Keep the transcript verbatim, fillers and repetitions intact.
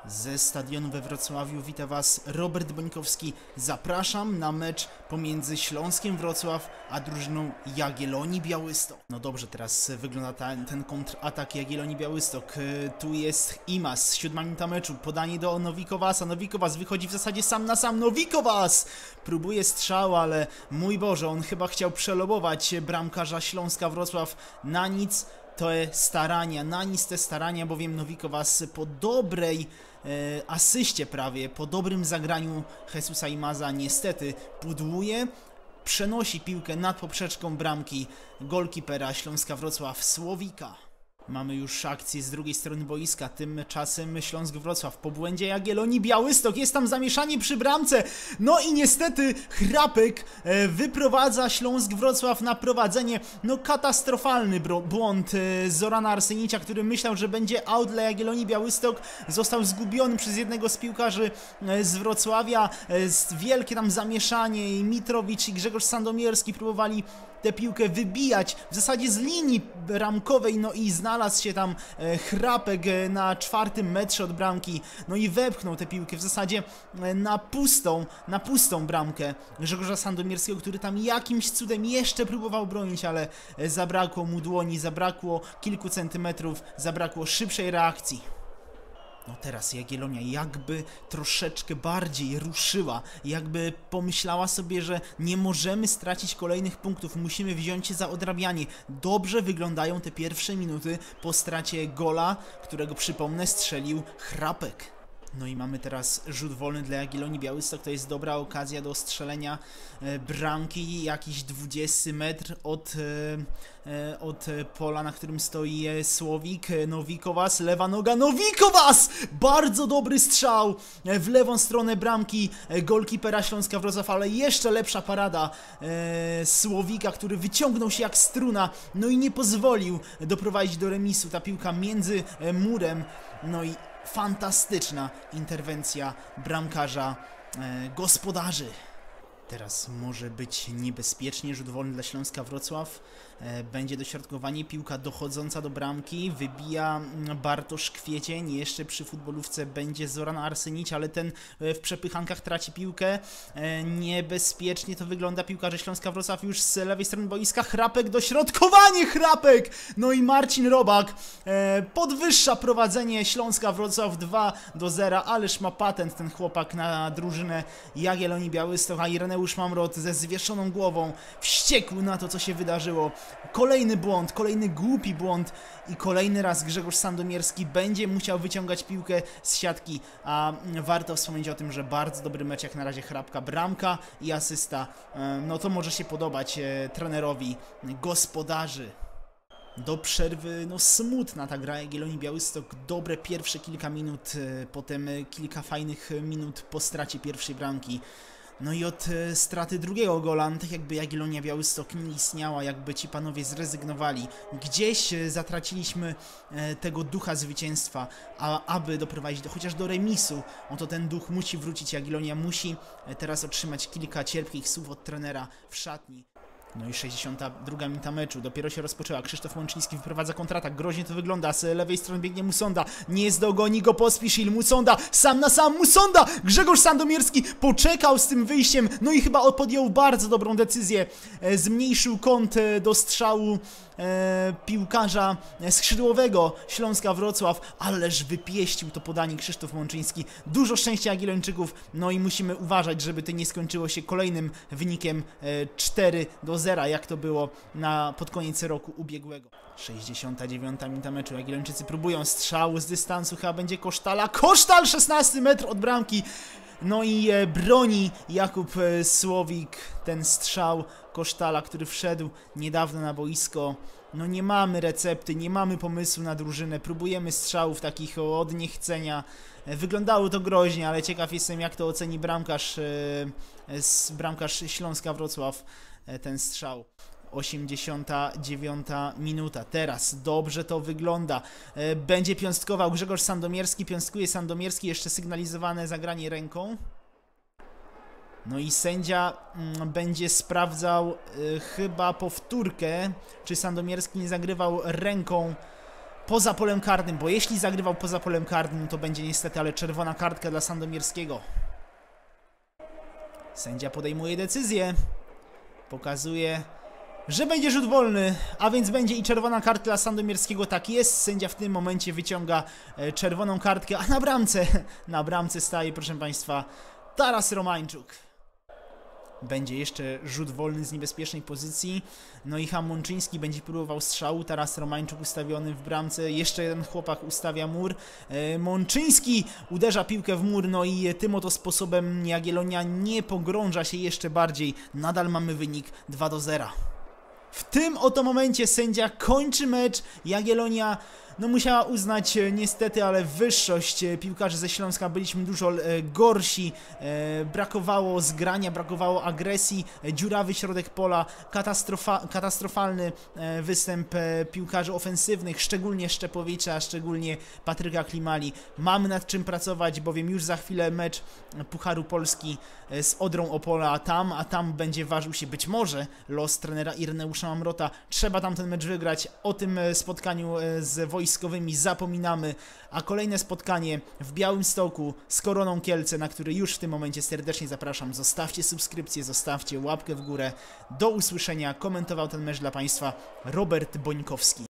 Ze stadionu we Wrocławiu wita Was Robert Bońkowski. Zapraszam na mecz pomiędzy Śląskiem Wrocław a drużyną Jagiellonii Białystok. No dobrze, teraz wygląda ten, ten kontratak Jagiellonii Białystok. Tu jest Imas, siódma minuta meczu, podanie do Nowikowasa. Nowikowas wychodzi w zasadzie sam na sam. Nowikowas próbuje strzał, ale mój Boże, on chyba chciał przelobować bramkarza Śląska Wrocław. Na nic te starania, na nic te starania, bowiem Nowikowas po dobrej e, asyście prawie, po dobrym zagraniu Jesusa Imaza niestety pudłuje, przenosi piłkę nad poprzeczką bramki golkipera Śląska Wrocław Słowika. Mamy już akcję z drugiej strony boiska, tymczasem Śląsk Wrocław po błędzie Jagiellonii Białystok, jest tam zamieszanie przy bramce, no i niestety Chrapek e, wyprowadza Śląsk Wrocław na prowadzenie. No katastrofalny błąd e, Zorana Arsenicia, który myślał, że będzie out dla Jagiellonii Białystok, został zgubiony przez jednego z piłkarzy e, z Wrocławia, e, wielkie tam zamieszanie i Mitrowicz i Grzegorz Sandomierski próbowali tę piłkę wybijać w zasadzie z linii bramkowej, no i znalazł się tam e, Chrapek e, na czwartym metrze od bramki, no i wepchnął tę piłkę w zasadzie e, na pustą, na pustą bramkę Grzegorza Sandomierskiego, który tam jakimś cudem jeszcze próbował bronić, ale e, zabrakło mu dłoni, zabrakło kilku centymetrów, zabrakło szybszej reakcji. No teraz Jagiellonia jakby troszeczkę bardziej ruszyła, jakby pomyślała sobie, że nie możemy stracić kolejnych punktów, musimy wziąć się za odrabianie. Dobrze wyglądają te pierwsze minuty po stracie gola, którego przypomnę strzelił Chrapek. No i mamy teraz rzut wolny dla Jagiellonii Białystok, to jest dobra okazja do strzelenia e, bramki, jakiś dwudziesty metr od, e, e, od pola, na którym stoi e, Słowik, e, Nowikowas, lewa noga, Nowikowas! Bardzo dobry strzał e, w lewą stronę bramki e, golkipera Śląska Wrocław, ale jeszcze lepsza parada e, Słowika, który wyciągnął się jak struna, no i nie pozwolił doprowadzić do remisu, ta piłka między e, murem, no i fantastyczna interwencja bramkarza e, gospodarzy. Teraz może być niebezpiecznie, rzut wolny dla Śląska Wrocław. E, będzie dośrodkowanie, piłka dochodząca do bramki, wybija Bartosz Kwiecień, jeszcze przy futbolówce będzie Zoran Arsenić, ale ten e, w przepychankach traci piłkę. E, niebezpiecznie to wygląda, piłkarze Śląska Wrocław już z lewej strony boiska, Chrapek, dośrodkowanie, Chrapek! No i Marcin Robak e, podwyższa prowadzenie Śląska Wrocław dwa do zera, ależ ma patent ten chłopak na drużynę Jagiellonii Białystok, a Ireneusz Mamrot ze zwieszoną głową, wściekły na to, co się wydarzyło. Kolejny błąd, kolejny głupi błąd i kolejny raz Grzegorz Sandomierski będzie musiał wyciągać piłkę z siatki, a warto wspomnieć o tym, że bardzo dobry mecz jak na razie Chrapka, bramka i asysta, no to może się podobać trenerowi gospodarzy. Do przerwy, no smutna ta gra Jagiellonii Białystok, dobre pierwsze kilka minut, potem kilka fajnych minut po stracie pierwszej bramki. No i od e, straty drugiego gola, no tak jakby Jagiellonia Białystok nie istniała, jakby ci panowie zrezygnowali. Gdzieś e, zatraciliśmy e, tego ducha zwycięstwa, a aby doprowadzić do, chociaż do remisu, no to ten duch musi wrócić, Jagiellonia musi e, teraz otrzymać kilka cierpkich słów od trenera w szatni. No i sześćdziesiąta druga minuta meczu, dopiero się rozpoczęła, Krzysztof Łączyński wyprowadza kontratak, groźnie to wygląda, z lewej strony biegnie Musonda, nie zdogoni go Pospiszil, Musonda, sam na sam Musonda, Grzegorz Sandomierski poczekał z tym wyjściem, no i chyba podjął bardzo dobrą decyzję, e, zmniejszył kąt e, do strzału e, piłkarza skrzydłowego Śląska Wrocław, ależ wypieścił to podanie Krzysztof Łączyński, dużo szczęścia Jagiellończyków, no i musimy uważać, żeby to nie skończyło się kolejnym wynikiem e, cztery do zera, jak to było na, pod koniec roku ubiegłego. sześćdziesiąta dziewiąta minuta meczu, Jagiellończycy próbują strzału z dystansu, chyba będzie Kosztala, Kosztal, szesnasty metr od bramki, no i e, broni Jakub e, Słowik ten strzał Kosztala, który wszedł niedawno na boisko. No nie mamy recepty, nie mamy pomysłu na drużynę, próbujemy strzałów takich od niechcenia. Wyglądało to groźnie, ale ciekaw jestem, jak to oceni bramkarz, e, bramkarz Śląska Wrocław ten strzał. osiemdziesiąta dziewiąta minuta. Teraz dobrze to wygląda. Będzie piąstkował Grzegorz Sandomierski. Piąstkuje Sandomierski. Jeszcze sygnalizowane zagranie ręką. No i sędzia mm, będzie sprawdzał y, chyba powtórkę, czy Sandomierski nie zagrywał ręką poza polem karnym, bo jeśli zagrywał poza polem karnym, to będzie niestety ale czerwona kartka dla Sandomierskiego. Sędzia podejmuje decyzję. Pokazuje, że będzie rzut wolny, a więc będzie i czerwona kartka dla Sandomierskiego. Tak jest, sędzia w tym momencie wyciąga e, czerwoną kartkę, a na bramce, na bramce staje, proszę Państwa, Taras Romańczuk. Będzie jeszcze rzut wolny z niebezpiecznej pozycji. Noicha Mączyński będzie próbował strzału. Taras Romańczuk ustawiony w bramce. Jeszcze jeden chłopak ustawia mur. E, Mączyński uderza piłkę w mur. No i tym oto sposobem Jagiellonia nie pogrąża się jeszcze bardziej. Nadal mamy wynik dwa do zera. W tym oto momencie sędzia kończy mecz. Jagiellonia no musiała uznać e, niestety, ale wyższość e, piłkarzy ze Śląska. Byliśmy dużo e, gorsi, e, brakowało zgrania, brakowało agresji, e, dziurawy środek pola, katastrofa katastrofalny e, występ e, piłkarzy ofensywnych, szczególnie Szczepowicza, szczególnie Patryka Klimali. Mamy nad czym pracować, bowiem już za chwilę mecz Pucharu Polski e, z Odrą Opola, a tam, a tam będzie ważył się być może los trenera Ireneusza Mamrota. Trzeba tam ten mecz wygrać. O tym e, spotkaniu e, z Wojskowymi zapominamy, a kolejne spotkanie w Białymstoku z Koroną Kielce, na który już w tym momencie serdecznie zapraszam. Zostawcie subskrypcję, zostawcie łapkę w górę. Do usłyszenia. Komentował ten mecz dla Państwa Robert Bońkowski.